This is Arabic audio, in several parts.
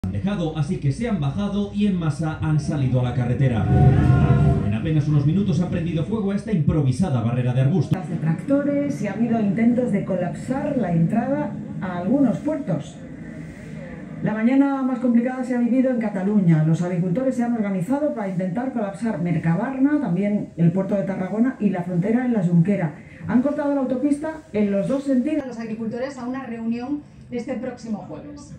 Dejado, así que se han bajado y en masa han salido a la carretera. En apenas unos minutos han prendido fuego a esta improvisada barrera de arbustos. De tractores y ha habido intentos de colapsar la entrada a algunos puertos. La mañana más complicada se ha vivido en Cataluña. Los agricultores se han organizado para intentar colapsar Mercabarna, también el puerto de Tarragona y la frontera en la Jonquera. Han cortado la autopista en los dos sentidos. Los agricultores a una reunión este próximo jueves.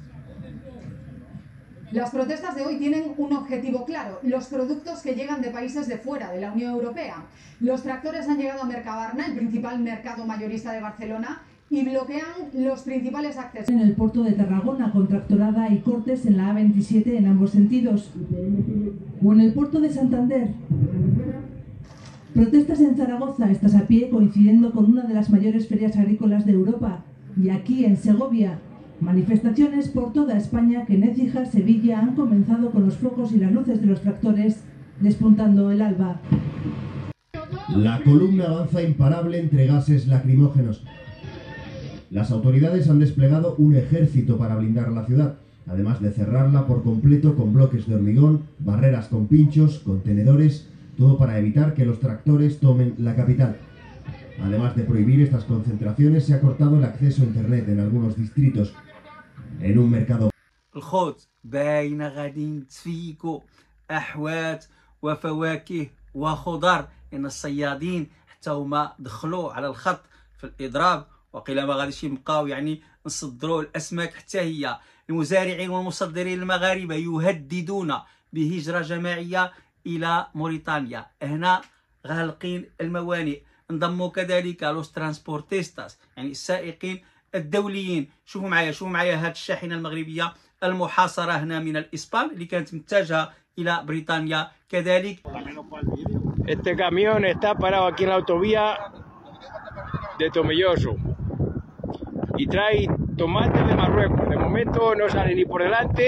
Las protestas de hoy tienen un objetivo claro: los productos que llegan de países de fuera de la Unión Europea. Los tractores han llegado a Mercabarna, el principal mercado mayorista de Barcelona, y bloquean los principales accesos. En el puerto de Tarragona, con tractorada y cortes en la A27 en ambos sentidos. O en el puerto de Santander. Protestas en Zaragoza, estas a pie, coincidiendo con una de las mayores ferias agrícolas de Europa. Y aquí en Segovia, manifestaciones por toda España que en Écija, Sevilla han comenzado con los focos y las luces de los tractores despuntando el alba. La columna avanza imparable entre gases lacrimógenos. Las autoridades han desplegado un ejército para blindar la ciudad, además de cerrarla por completo con bloques de hormigón, barreras con pinchos, contenedores, todo para evitar que los tractores tomen la capital. Además de prohibir estas concentraciones, se ha cortado el acceso a internet en algunos distritos. En un mercado. الخوت باينه غادي تفيكوا احوات وفواكه وخضر ان الصيادين حتى هما دخلوا على الخط في الاضراب، وقيل ما غاديش يبقاو يعني نصدروا الاسماك حتى هي. المزارعين والمصدرين المغاربه يهددون بهجره جماعيه الى موريتانيا. هنا غالقين الموانئ. انضموا كذلك لوس ترانسبورتيستاس، يعني السائقين الدوليين. شوفوا معايا هذه الشاحنه المغربيه المحاصره هنا من الاسبان اللي كانت متجهه الى بريطانيا كذلك. Este camión está parado aquí en la autovía de Tomelloso y trae tomates de Marruecos. De momento no sale ni por delante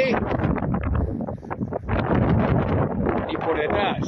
ni por detrás.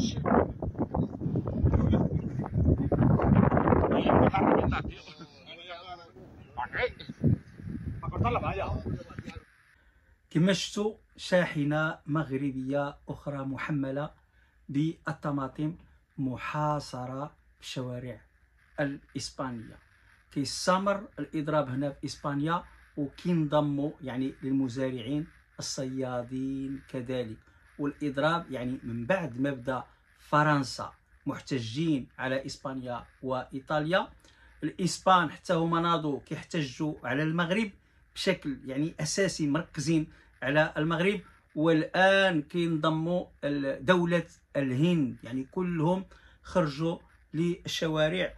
كما شفتوا شاحنة مغربية أخرى محملة بالطماطم محاصرة في الشوارع الإسبانية. كيستمر الإضراب هنا في إسبانيا، وكينضموا يعني للمزارعين الصيادين كذلك. والإضراب يعني من بعد ما بدا فرنسا محتجين على إسبانيا وإيطاليا، الإسبان حتى هما ناضوا كيحتجوا على المغرب بشكل يعني أساسي، مركزين على المغرب. والآن كينضموا دولة الهند، يعني كلهم خرجوا للشوارع.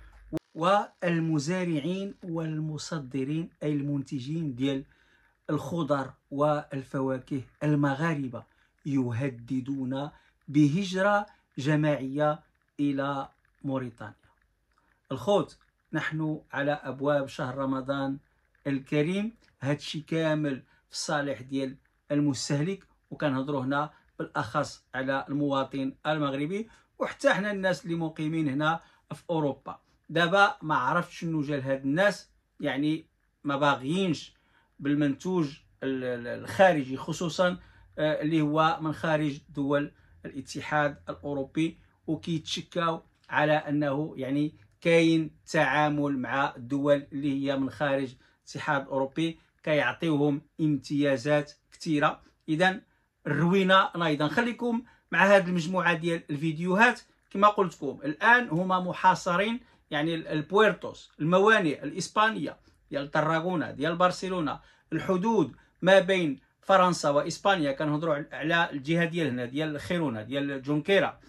والمزارعين والمصدرين أي المنتجين ديال الخضر والفواكه المغاربة يهددون بهجرة جماعية إلى موريتانيا. الخوت، نحن على أبواب شهر رمضان الكريم، هادشي كامل في الصالح ديال المستهلك، وكنهضروا هنا بالاخص على المواطن المغربي وحتى حنا الناس اللي مقيمين هنا في اوروبا. دابا ما عرفتش شنو جا لهاد الناس، يعني ما باغيينش بالمنتوج الخارجي، خصوصا اللي هو من خارج دول الاتحاد الاوروبي، وكيتشكاو على انه يعني كاين تعامل مع الدول اللي هي من خارج الاتحاد الاوروبي، كيعطيوهم امتيازات كثيره. اذا الروينه نايضا. خليكم مع هذه المجموعه ديال الفيديوهات. كما قلت لكم الان هما محاصرين، يعني البويرتوس، الموانئ الاسبانيه ديال طراغونه، ديال برشلونه، الحدود ما بين فرنسا واسبانيا. كنهضروا على الجهه ديال هنا ديال خيرونه ديال جونكيرا.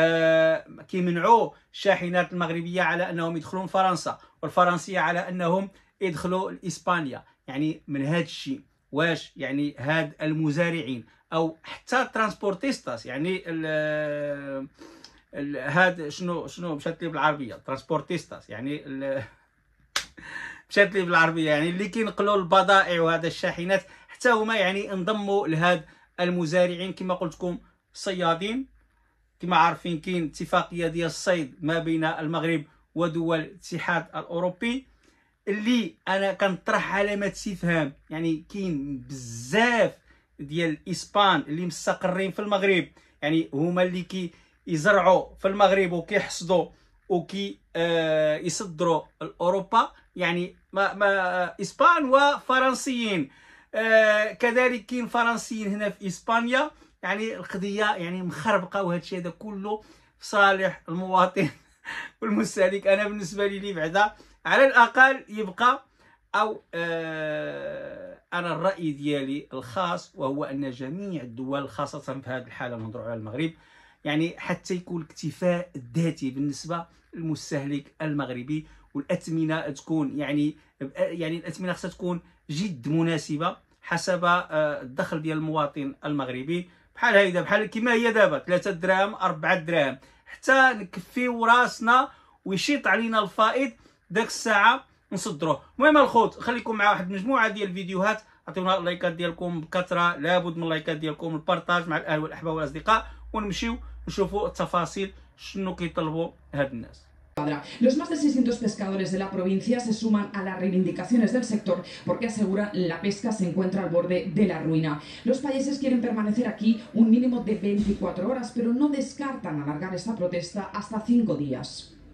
كيمنعوا الشاحنات المغربيه على انهم يدخلون فرنسا، والفرنسيه على انهم يدخلوا لاسبانيا. يعني من هذا الشيء واش يعني هاد المزارعين او حتى ترانسبورتيستاس، يعني هاد شنو مشات لي بالعربيه ترانسبورتيستاس، يعني مشات لي بالعربيه، يعني اللي كينقلوا البضائع وهذا الشاحنات، حتى هما يعني انضموا لهاد المزارعين. كما قلت لكم الصيادين، كما عارفين كاين اتفاقيه ديال الصيد ما بين المغرب ودول الاتحاد الاوروبي، اللي انا كنطرح علامه استفهام. يعني كاين بزاف ديال اسبان اللي مستقرين في المغرب، يعني هما اللي يزرعوا في المغرب وكيحصدوا وكي يصدروا لاوروبا، يعني ما اسبان وفرنسيين. كذلك كاين فرنسيين هنا في اسبانيا، يعني القضيه يعني مخربقه، وهذا الشيء هذا كله في صالح المواطن والمستهلك. انا بالنسبه لي بعدا على الاقل يبقى او انا الراي ديالي الخاص وهو ان جميع الدول خاصه في هذه الحاله نهضروا على المغرب، يعني حتى يكون الاكتفاء الذاتي بالنسبه للمستهلك المغربي، والاثمنه تكون يعني الاثمنه خصها تكون جد مناسبه حسب الدخل ديال المواطن المغربي، بحال هيدا بحال كما هي دابا 3 دراهم 4 دراهم، حتى نكفيو راسنا ويشيط علينا الفائض داك الساعه نصدروه. المهم الخوت، خليكم مع واحد المجموعه ديال الفيديوهات، عطيونا اللايكات ديالكم بكثره، لابد من اللايكات ديالكم، البارطاج مع الاهل والاحباب والاصدقاء، ونمشيو نشوفوا التفاصيل شنو كيطلبوا هاد الناس. Los más de 600 pescadores de la provincia se suman a las reivindicaciones del sector porque aseguran la pesca se encuentra al borde de la ruina. Los payeses quieren permanecer aquí un mínimo de 24 horas, pero no descartan alargar esta protesta hasta 5 días.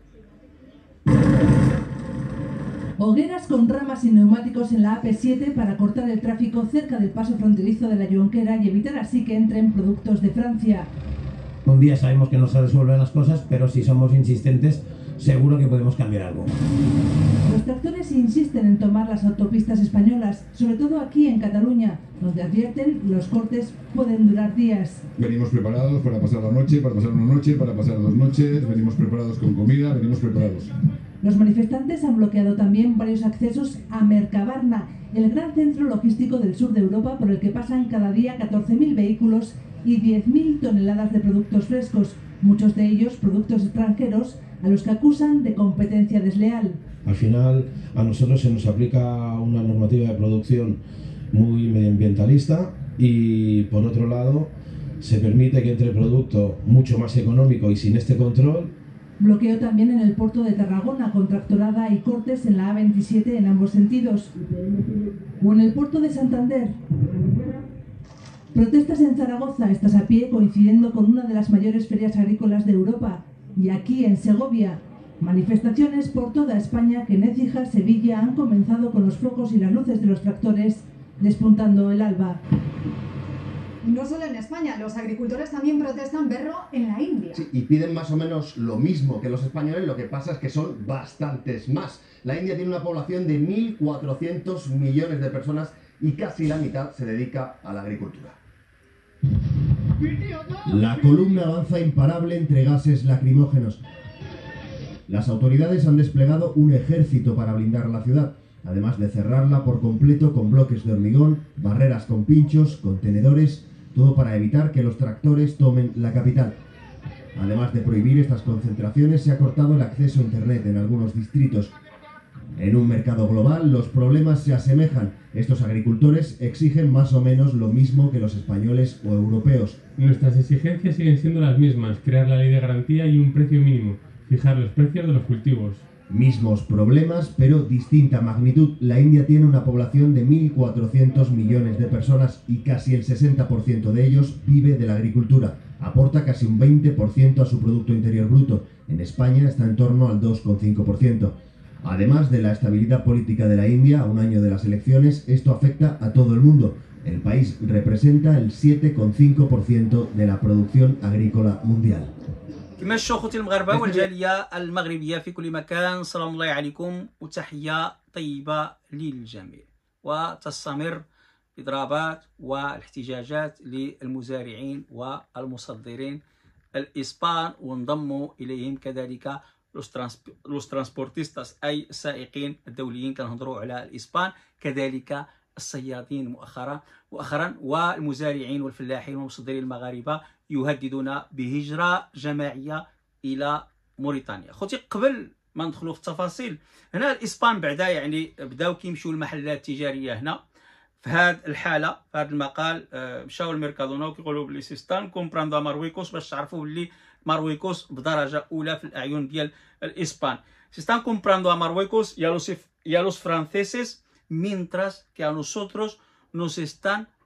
Hogueras con ramas y neumáticos en la AP7 para cortar el tráfico cerca del paso fronterizo de la Jonquera y evitar así que entren productos de Francia. Un día sabemos que no se resuelven las cosas, pero si somos insistentes, seguro que podemos cambiar algo. Los tractores insisten en tomar las autopistas españolas, sobre todo aquí en Cataluña, donde advierten los cortes pueden durar días. Venimos preparados para pasar la noche, para pasar una noche, para pasar 2 noches, venimos preparados con comida, venimos preparados. Los manifestantes han bloqueado también varios accesos a Mercabarna, el gran centro logístico del sur de Europa por el que pasan cada día 14.000 vehículos y 10.000 toneladas de productos frescos, muchos de ellos productos extranjeros, a los que acusan de competencia desleal. Al final, a nosotros se nos aplica una normativa de producción muy medioambientalista y, por otro lado, se permite que entre producto mucho más económico y sin este control. Bloqueo también en el puerto de Tarragona, con tractorada y cortes en la A27 en ambos sentidos. O en el puerto de Santander. Protestas en Zaragoza, estas a pie, coincidiendo con una de las mayores ferias agrícolas de Europa. Y aquí, en Segovia, manifestaciones por toda España que en Écija, Sevilla, han comenzado con los focos y las luces de los tractores despuntando el alba. No solo en España, los agricultores también protestan, Berro, en la India. Sí, y piden más o menos lo mismo que los españoles, lo que pasa es que son bastantes más. La India tiene una población de 1.400 millones de personas y casi la mitad se dedica a la agricultura. La columna avanza imparable entre gases lacrimógenos. Las autoridades han desplegado un ejército para blindar la ciudad, además de cerrarla por completo con bloques de hormigón, barreras con pinchos, contenedores, todo para evitar que los tractores tomen la capital. Además de prohibir estas concentraciones, se ha cortado el acceso a Internet en algunos distritos. En un mercado global, los problemas se asemejan. Estos agricultores exigen más o menos lo mismo que los españoles o europeos. Nuestras exigencias siguen siendo las mismas: crear la ley de garantía y un precio mínimo, fijar los precios de los cultivos. Mismos problemas, pero distinta magnitud. La India tiene una población de 1.400 millones de personas y casi el 60% de ellos vive de la agricultura. Aporta casi un 20% a su Producto Interior Bruto. En España está en torno al 2,5%. Además de la estabilidad política de la India, a un año de las elecciones, esto afecta a todo el mundo. El país representa el 7,5% de la producción agrícola mundial. كما شفتوا خوتي المغاربه والجاليه المغربيه في كل مكان، سلام الله عليكم وتحيه طيبه للجميع. وتستمر الاضرابات والاحتجاجات للمزارعين والمصدرين الاسبان، وانضموا اليهم كذلك لوس ترانسبورتيستاس اي السائقين الدوليين، كنهضروا على الاسبان، كذلك الصيادين مؤخرا والمزارعين والفلاحين والمصدرين المغاربه يهددون بهجرة جماعية إلى موريتانيا. خوتي قبل ما ندخلوا في التفاصيل، هنا الإسبان بعدا يعني بداو كيمشيو المحلات التجارية هنا في هذه الحالة، في هذا المقال مشاو الميركادونا وكيقولوا بلي سيستان كومبراندو مارويكوس، باش تعرفوا بلي مارويكوس بدرجة أولى في الأعين ديال الإسبان. سيستان كومبراندو a Marruecos y a los franceses, mientras que a nosotros nos están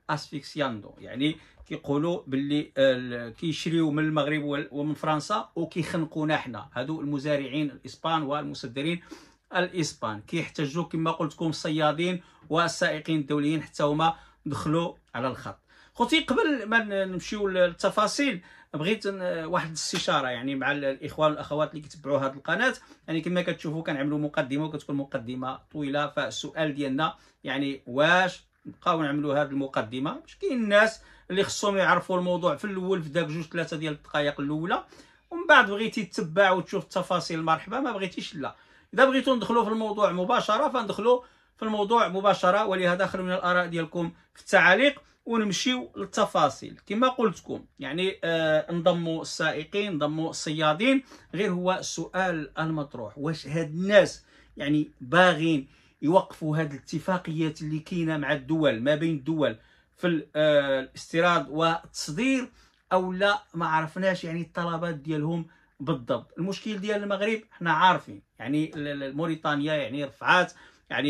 اسفيكسياندو، يعني كيقولوا باللي كيشريو من المغرب ومن فرنسا وكيخنقونا حنا، هادو المزارعين الاسبان والمصدرين الاسبان كيحتاجوا كما قلت لكم الصيادين والسائقين الدوليين حتى هما دخلوا على الخط. خوتي قبل ما نمشيو للتفاصيل بغيت واحد الاستشاره يعني مع الاخوان والاخوات اللي كيتبعوا هذه القناه. يعني كما كتشوفوا كنعملوا مقدمه وكتكون مقدمه طويله، فالسؤال ديالنا يعني واش نبقاو نعملوا هذه المقدمه؟ باش كاين الناس اللي خصهم يعرفوا الموضوع في الاول في داك 2-3 ديال الدقائق الاولى، ومن بعد بغيتي تتبع وتشوف التفاصيل مرحبا، ما بغيتيش لا. اذا بغيتوا ندخلوا في الموضوع مباشره فندخلوا في الموضوع مباشره، ولهذا خلوا من الاراء ديالكم في التعاليق ونمشيو للتفاصيل. كما قلت لكم يعني انضموا السائقين، انضموا الصيادين، غير هو السؤال المطروح واش هاد الناس يعني باغين يوقفوا هاد الاتفاقيات اللي كاينه مع الدول ما بين الدول في الاستيراد والتصدير او لا؟ ما عرفناش يعني الطلبات ديالهم بالضبط. المشكل ديال المغرب حنا عارفين، يعني موريتانيا يعني رفعات يعني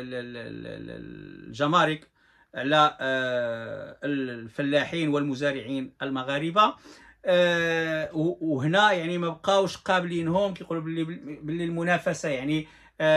الجمارك على الفلاحين والمزارعين المغاربه، وهنا يعني ما بقاوش قابلينهم، كيقولوا باللي المنافسه يعني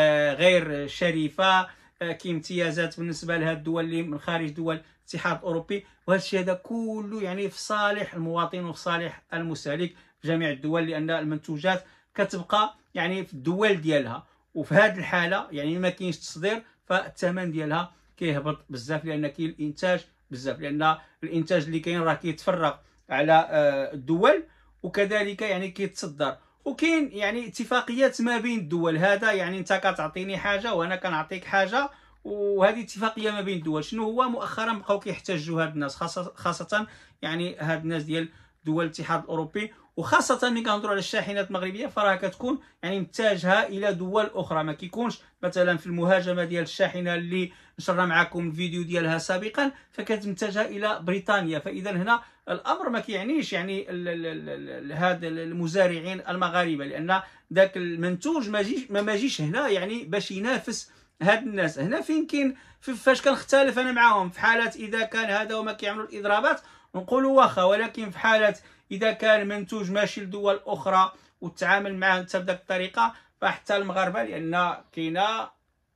غير شريفه، كاين امتيازات بالنسبه لهاد الدول اللي من خارج دول الاتحاد الاوروبي، وهذا الشيء هذا كله يعني في صالح المواطن وفي صالح المستهلك في جميع الدول، لان المنتوجات كتبقى يعني في الدول ديالها، وفي هذه الحاله يعني ما كاينش تصدير فالثمن ديالها كيهبط بزاف، لان كاين الانتاج بزاف، لان الانتاج اللي كاين راه كيتفرغ على الدول وكذلك يعني كيتصدر، وكاين يعني اتفاقيات ما بين الدول. هذا يعني انت كتعطيني حاجه وانا كنعطيك حاجه، وهذه اتفاقيه ما بين الدول. شنو هو مؤخرا بقاو كيحتاجوا هاد الناس، خاصه يعني هاد الناس ديال دول الاتحاد الاوروبي، وخاصه ملي كنهضروا على الشاحنات المغربيه فراه كتكون يعني متجهه الى دول اخرى، ما كيكونش مثلا في المهاجمه ديال الشاحنه اللي نشرنا معكم الفيديو ديالها سابقا فكانت متجهه الى بريطانيا. فاذا هنا الامر ما كيعنيش يعني هاد المزارعين المغاربه، لان ذاك المنتوج ما جيش هنا يعني باش ينافس هاد الناس. هنا فين كاين فاش كنختلف انا معاهم في حالات اذا كان هذا وما كيعملوا الاضرابات نقولوا واخا، ولكن في حالات اذا كان منتوج ماشي لدول اخرى والتعامل معاه حتى بذاك الطريقه فحتى المغاربه، لان كاينه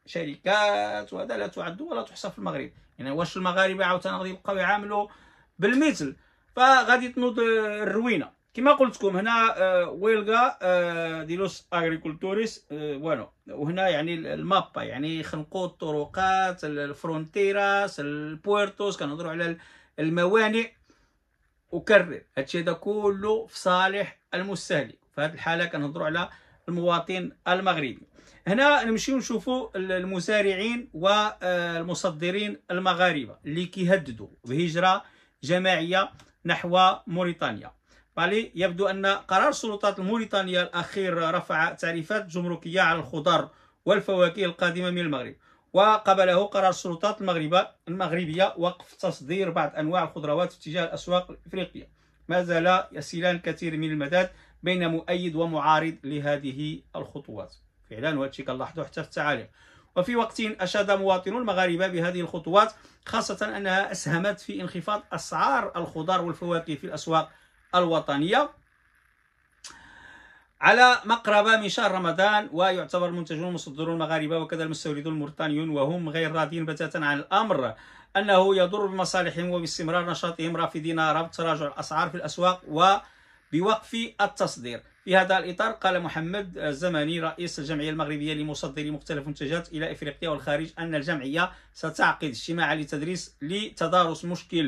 شركات وهذا لا تعد ولا تحصى في المغرب. يعني واش المغاربه عاوتاني غادي يبقاو يعاملوا بالمثل؟ فغادي تنوض الروينه. كما قلت لكم هنا ويلغا دي لوس اغريكولتوريس وانو، وهنا يعني المابا يعني يخنقوا الطرقات، الفرونتيراس، البويرتوس، كنهضروا على الموانئ، وكرر هادشي هذا كله في صالح المستهلك. في هذه الحاله كنهضروا على المواطن المغربي. هنا نمشيو نشوفوا المزارعين والمصدرين المغاربه اللي كيهددوا بهجره جماعيه نحو موريتانيا. بالي يبدو ان قرار السلطات الموريتانيه الاخير رفع تعريفات جمركيه على الخضار والفواكه القادمه من المغرب، وقبله قرار السلطات المغربيه وقف تصدير بعض انواع الخضروات في اتجاه الاسواق الافريقيه. ما زال يسيلان كثير من المداد بين مؤيد ومعارض لهذه الخطوات فعلا، وهذا الشيء كنلاحظوا حتى في التعاليق. وفي وقت أشاد مواطنون المغاربة بهذه الخطوات، خاصة أنها أسهمت في انخفاض أسعار الخضار والفواكه في الأسواق الوطنية على مقربة من شهر رمضان. ويعتبر المنتجون المصدرون المغاربة وكذا المستوردون الموريتانيون وهم غير راضين بتاتا عن الأمر أنه يضر بمصالحهم وباستمرار نشاطهم، رافضين ربط تراجع الأسعار في الأسواق وبوقف التصدير. في هذا الإطار قال محمد الزماني رئيس الجمعية المغربية لمصدري مختلف المنتجات إلى إفريقيا والخارج أن الجمعية ستعقد اجتماعا لتدارس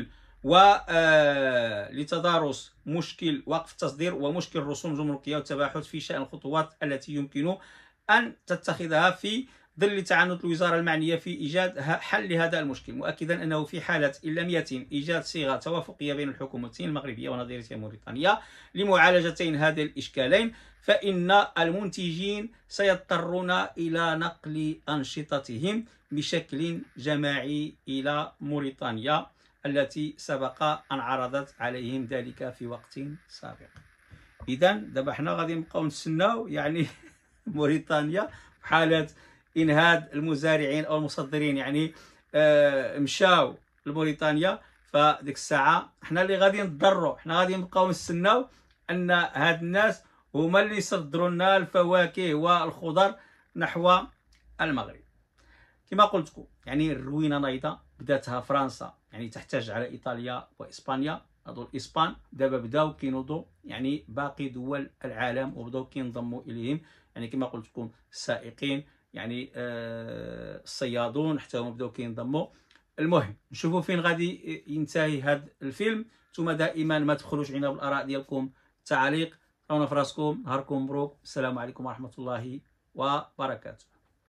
مشكل وقف التصدير ومشكل الرسوم الجمركية والتباحث في شأن الخطوات التي يمكن أن تتخذها في ظل تعنت الوزارة المعنية في إيجاد حل لهذا المشكل، مؤكدا أنه في حالة إن لم يتم إيجاد صيغة توافقية بين الحكومتين المغربية ونظيرتها موريتانيا لمعالجتين هذه الإشكالين فإن المنتجين سيضطرون إلى نقل أنشطتهم بشكل جماعي إلى موريتانيا التي سبق أن عرضت عليهم ذلك في وقت سابق. إذا دابا حنا غادي نبقاو نتسناو يعني موريتانيا في حالة إنهاد المزارعين أو المصدرين يعني مشاو لموريتانيا. فديك الساعه حنا اللي غادي نضروا، حنا غادي نبقاو نستناو ان هاد الناس هما اللي يصدروا لنا الفواكه والخضر نحو المغرب. كما قلت لكم يعني الروينه نايضه بداتها فرنسا، يعني تحتاج على ايطاليا واسبانيا. هادو الاسبان دابا بداو كينوضوا يعني باقي دول العالم وبداو كينضموا اليهم، يعني كما قلت لكم السائقين يعني الصيادون حتى هما بداو كينضموا. المهم نشوفوا فين غادي ينتهي هذا الفيلم. نتوما دائما ما تبخلوش علينا بالاراء ديالكم، التعاليق. راونا في راسكم، نهاركم مبروك، السلام عليكم ورحمه الله وبركاته.